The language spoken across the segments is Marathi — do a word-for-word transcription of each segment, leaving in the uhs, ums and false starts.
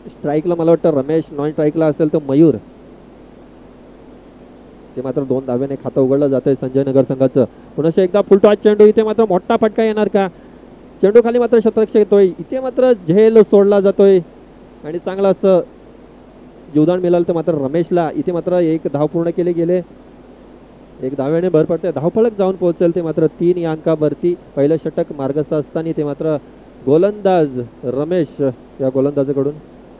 स्ट्राईकला मला वाटतं रमेश, नॉन स्ट्राईकला असेल तर मयूर. ते मात्र दोन धाव्याने खातं उघडलं जातंय संजय नगर संघाचं. पुन्हा एकदा फुलटॉस चेंडू, इथे मात्र मोठा फटका येणार का? चेंडू खाली मात्र शतरक्षक येतोय, इथे मात्र झेल सोडला जातोय आणि चांगलं असं जीवदान मिळालं तर मात्र रमेशला. इथे मात्र एक धाव पूर्ण केले गेले, एक धाव्याने भर पडते, धावफलक जाऊन पोहोचेल ते मात्र तीन या अंकावरती. पहिलं षटक मार्गस्थ असताना ते मात्र गोलंदाज रमेश या गोलंदाजाकडून.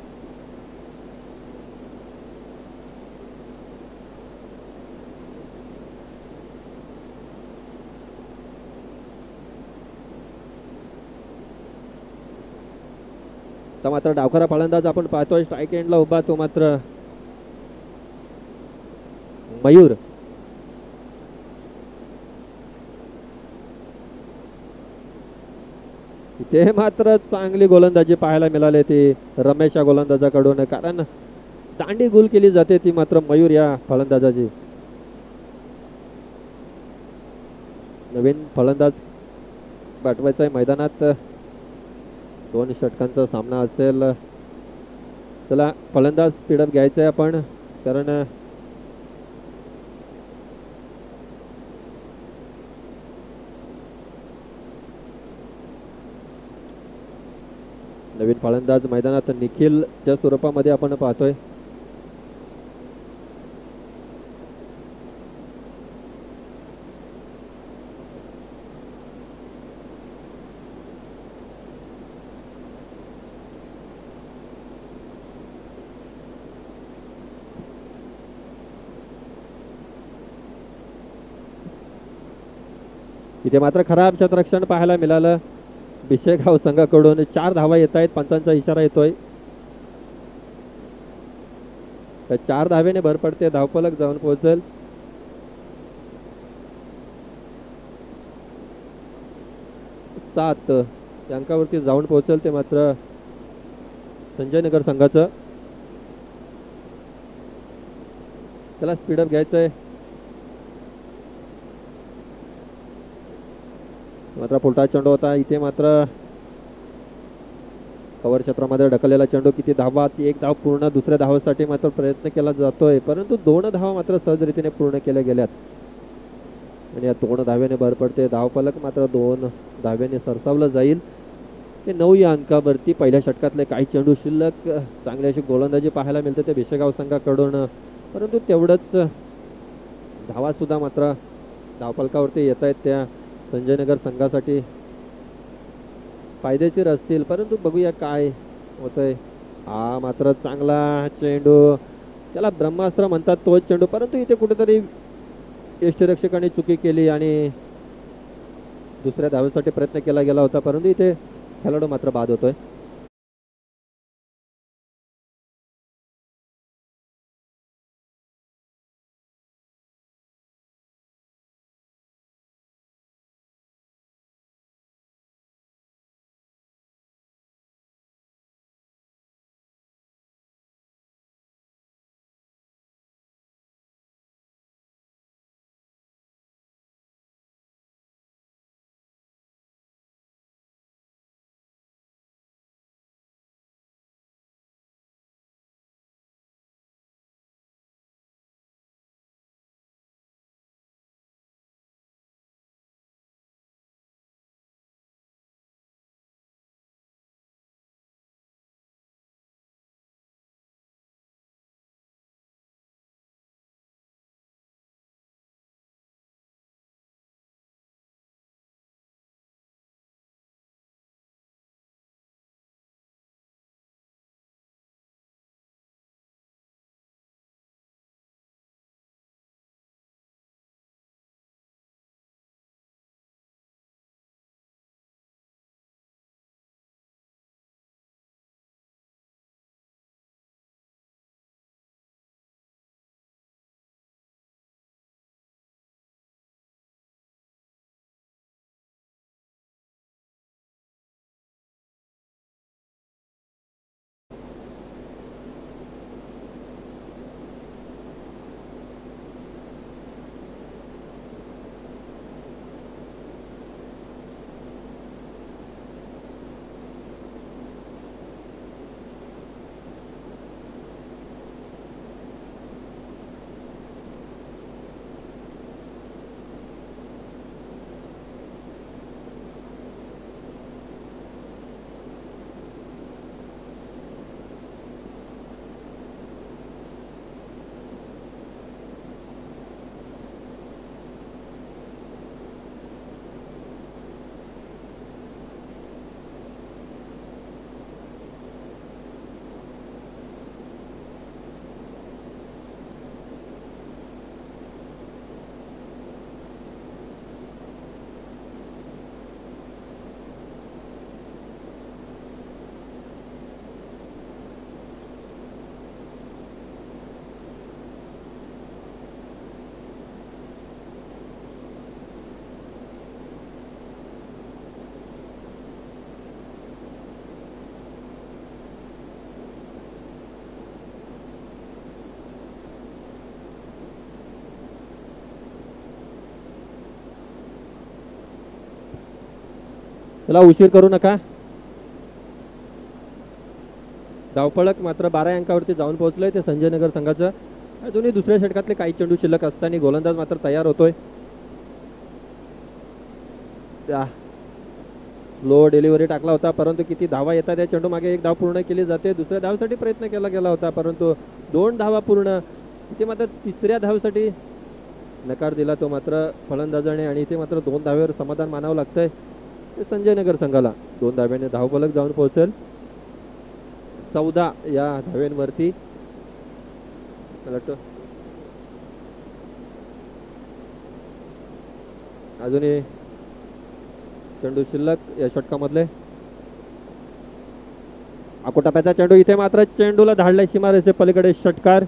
तर मात्र डावखरा फलंदाज आपण पाहतोय स्ट्राईक एंडला उभा, तो मात्र मयूर. इथे मात्र चांगली गोलंदाजी पाहायला मिळाली ती रमेश या गोलंदाजाकडून, कारण दांडी गुल केली जाते ती मात्र मयूर या फलंदाजाची. नवीन फलंदाज पाठवायचा आहे मैदानात, दोन षटकांचा सामना असेल. चला फलंदाज स्पीडअप घ्यायचा आहे आपण, कारण नवीन फलंदाज मैदानात निखिलच्या स्वरूपामध्ये आपण पाहतोय. इथे मात्र खराब क्षेत्ररक्षण पाहायला मिळालं बिशेगाव संघाकडून. चार धावा येत आहेत, पंचांचा इशारा येतोय. तर चार धावेने भर पडते, धावफलक जाऊन पोहोचेल. सात या अंकावरती जाऊन पोहोचेल ते मात्र संजय नगर संघाचं. त्याला स्पीडअप घ्यायचंय. मात्र फुलटा चेंडू होता, इथे मात्र कव्हर क्षेत्रामध्ये ढकललेला चेंडू, किती धावा? एक धाव पूर्ण. दुसऱ्या धावासाठी मात्र प्रयत्न केला जातोय, परंतु दोन धावा मात्र सहजरीतीने पूर्ण केल्या गेल्यात आणि या दोन धाव्याने भर पडते. धावफलक मात्र दोन धाव्याने सरसावलं जाईल. ते नऊ या अंकावरती. पहिल्या षटकातले काही चेंडू शिल्लक, चांगली अशी गोलंदाजी पाहायला मिळते ते भिशेगाव संघाकडून, परंतु तेवढंच धावा सुद्धा मात्र धावफलकावरती येत आहेत त्या संजय नगर संघासाठी फायदेशीर असतील, परंतु बघूया काय होतंय. हा मात्र चांगला चेंडू, त्याला ब्रह्मास्त्र म्हणतात तोच चेंडू, परंतु इथे कुठेतरी यष्टीरक्षकाने चुकी केली आणि दुसऱ्या धावेसाठी प्रयत्न केला गेला होता, परंतु इथे खेळाडू मात्र बाद होतोय. त्याला उशीर करू नका. धावफलक मात्र बारा अंकावरती जाऊन पोहोचलोय ते संजय नगर संघाचं. अजूनही दुसऱ्या षटकातले काही चेंडू शिल्लक असताना गोलंदाज मात्र तयार होतोय. स्लो डिलिव्हरी टाकला होता, परंतु किती धावा येतात त्या चेंडू मागे एक धाव पूर्ण केली जाते. दुसऱ्या धावसाठी प्रयत्न केला गेला होता, परंतु दोन धावा पूर्ण. इथे मात्र तिसऱ्या धावेसाठी नकार दिला तो मात्र फलंदाजाने, आणि इथे मात्र दोन धावेवर समाधान मानावं लागतंय ते संजय नगर संघाला. दोन धाव्याने धावफलक जाऊन पोहोचेल चौदा या धाव्यांवरती. अजूनही चेंडू शिल्लक या षटकामधले. आकोटाप्याचा चेंडू, इथे मात्र चेंडूला धाडलाय सीमारेषे पलीकडे षटकार.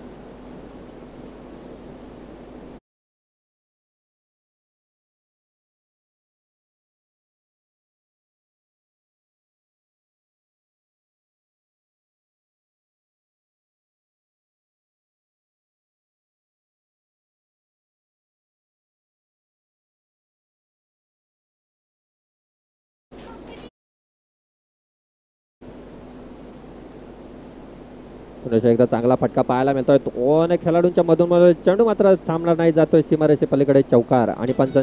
पुन्हा एकदा चांगला फटका पाहायला मिळतोय. दोन खेळाडूंच्या मधून मध्ये चेंडू मात्र थांबला नाही, जातोय सीमारेषे पलीकडे चौकार. आणि पंच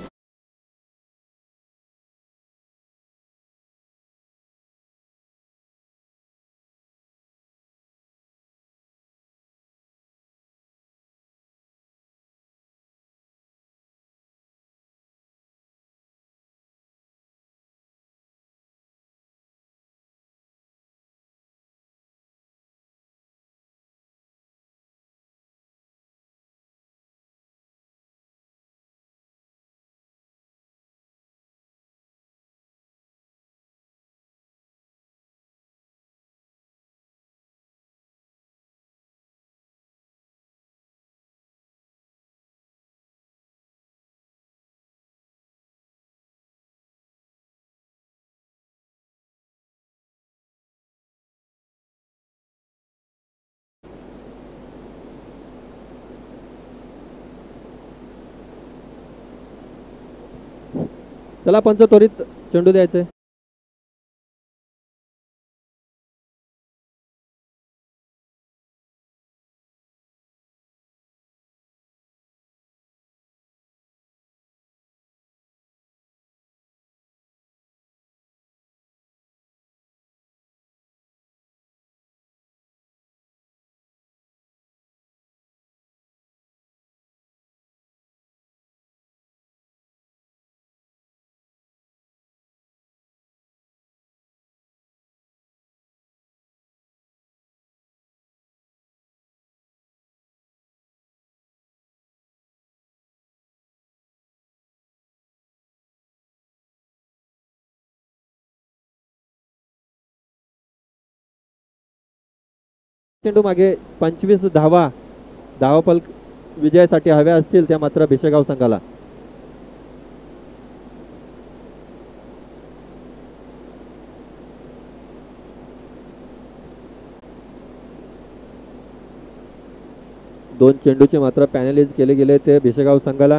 चला पंच त्वरित चेंडू द्यायचे. चेंडू मागे पंचवीस धावा धावफलक विजयासाठी हव्या असतील त्या मात्र भिसेगाव संघाला. दोन चेंडूचे मात्र पॅनलाइज केले गेले ते भिसेगाव संघाला,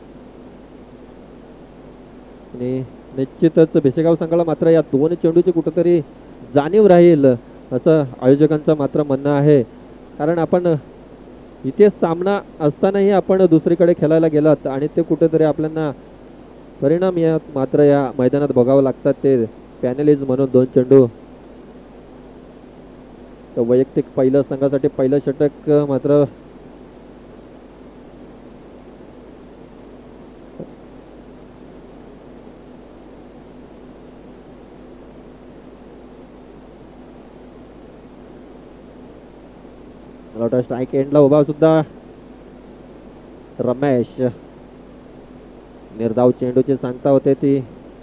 आणि निश्चितच भिसेगाव संघाला मात्र या दोन चेंडूची कुठेतरी जाणीव राहील असं आयोजकांचं मात्र म्हणणं आहे. कारण आपण इथे सामना असतानाही आपण दुसरीकडे खेळायला गेलात आणि ते कुठेतरी आपल्याला परिणाम या मात्र या मैदानात बघावं लागतात. ते पॅनलिज म्हणून दोन चेंडू. तर वैयक्तिक पहिलं संघासाठी पहिलं षटक मात्र स्ट्राईक एंडला उभा सुद्धा रमेश. निर्धाव चेंडूची सांगता होते ती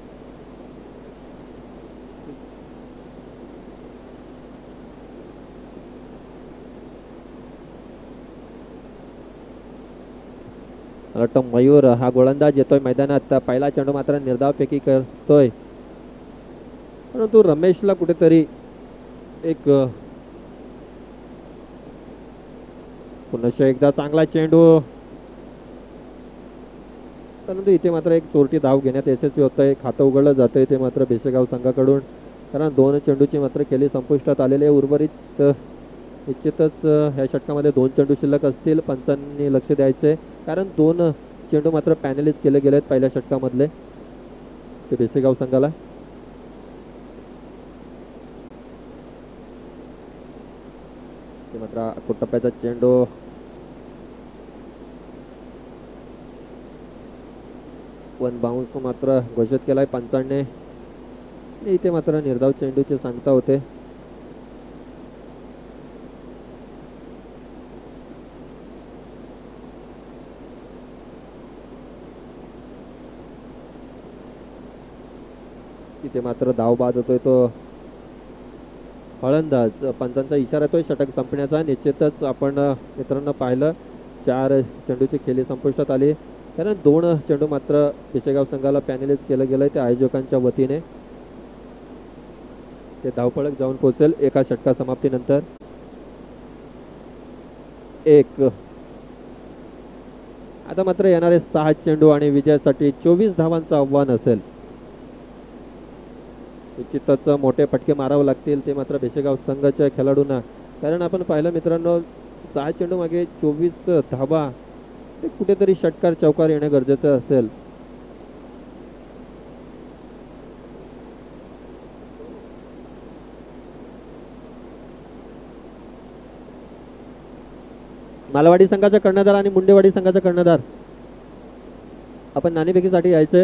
मयूर हा गोलंदाज येतोय मैदानात. पहिला चेंडू मात्र निर्धाव फेकी करतोय, परंतु रमेशला कुठेतरी एक पुन्हा एकदा चांगला चेंडू. परंतु इथे मात्र एक चोरटी धाव घेण्यात यशस्वी होत आहे. खातं उघडलं जातंय ते मात्र बेसेगाव संघाकडून, कारण दोन चेंडूची मात्र खेळी संपुष्टात आलेली आहे. उर्वरित निश्चितच ह्या षटकामध्ये दोन चेंडू शिल्लक असतील. पंचांनी लक्ष द्यायचे, कारण दोन चेंडू मात्र पॅनलिज केले गेलेत पहिल्या षटकामधले ते बेसेगाव संघाला. ते मात्र टप्प्याचा चेंडू वन बाउन्स मात्र घोषित केलाय पंचांनी. इथे मात्र निर्धाव चेंडूचे सांगता होते. इथे मात्र धाव बाद होतोय तो फलंदाज. पंचांचा इशारा येतोय षटक संपण्याचा. निश्चितच आपण मित्रांनो पाहिलं चार चेंडूची खेळी संपुष्टात आली, कारण दोन चेंडू मात्र बेसेगाव संघाला पॅनलाइज केलं गेलंय त्या आयोजकांच्या वतीने. ते धावफलक जाऊन पोहोचेल एका षटका समाप्तीनंतर. एक आता मात्र येणारे सहा चेंडू आणि विजयासाठी चोवीस धावांचं आव्हान असेल. निश्चितच मोठे फटके मारावे लागतील ते मात्र बेसेगाव संघाच्या खेळाडूंना, कारण आपण पाहिलं मित्रांनो सहा चेंडू मागे चोवीस धावा, ते कुठेतरी षटकार चौकार येणे गरजेचं असेल. मालवाडी संघाचा कर्णधार आणि मुंडेवाडी संघाचा कर्णधार आपण नाणेफेकीसाठी यायचंय.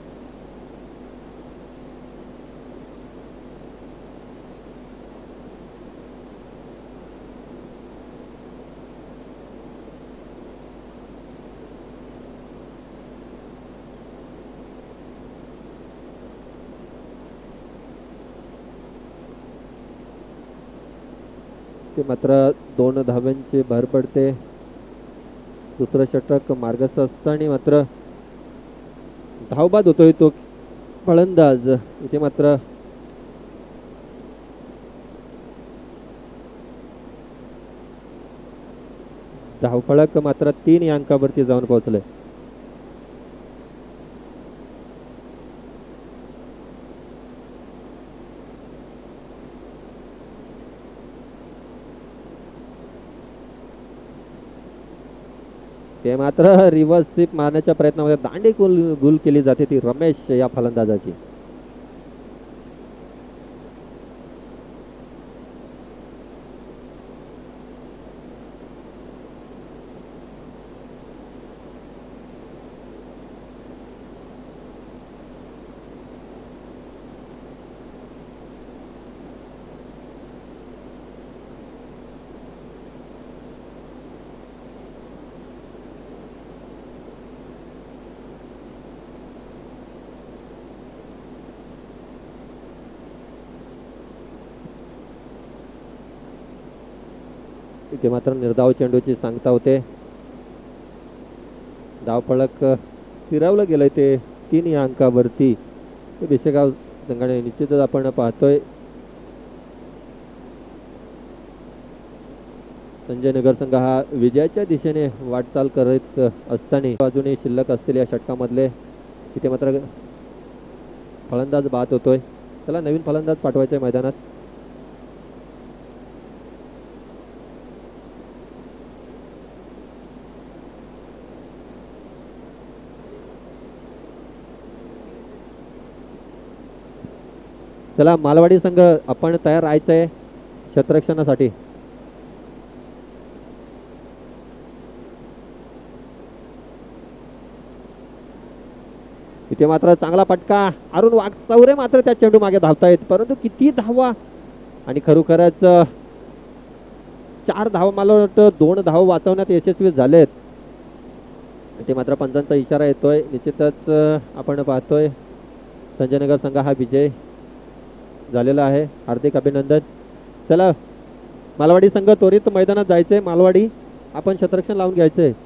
ते मात्र दोन धाव्यांची भर पडते. दुसरं षटक मार्गस्थ असताना मात्र धावबाद होतोय तो फलंदाज. इथे मात्र धावफलक मात्र तीन या अंकावरती जाऊन पोहोचले. ते मात्र रिव्हर्स स्वीप मारण्याच्या प्रयत्नामध्ये दांडी गुल गुल केली जाते ती रमेश या फलंदाजाची. इथे मात्र निर्धाव चेंडूची सांगता होते. धावफलक फिरवलं गेलंय ते तीन या अंकावरती. बेसेगाव संघाने निश्चितच आपण पाहतोय संजय नगर संघ हा विजयाच्या दिशेने वाटचाल करत असताना बाजूने शिल्लक असलेल्या षटकामधले इथे मात्र फलंदाज बाद होतोय. त्याला नवीन फलंदाज पाठवायचा मैदानात. चला मालवाडी संघ आपण तयार राहायचंय क्षेत्ररक्षणासाठी. इथे मात्र चांगला फटका. अरुण वाघचौरे मात्र त्या चेंडू मागे धावतायत, परंतु किती धावा आणि खरोखरच चार धावा, मला वाटतं दोन धावा वाचवण्यात यशस्वी झालेत. इथे मात्र पंचांचा इशारा येतोय. निश्चितच आपण पाहतोय संजय नगर संघ हा विजय झालेला आहे. हार्दिक अभिनंदन. चला मालवाडी संघ त्वरित मैदानात जायचंय. मालवाडी आपण क्षेत्ररक्षण लावून घ्यायचंय.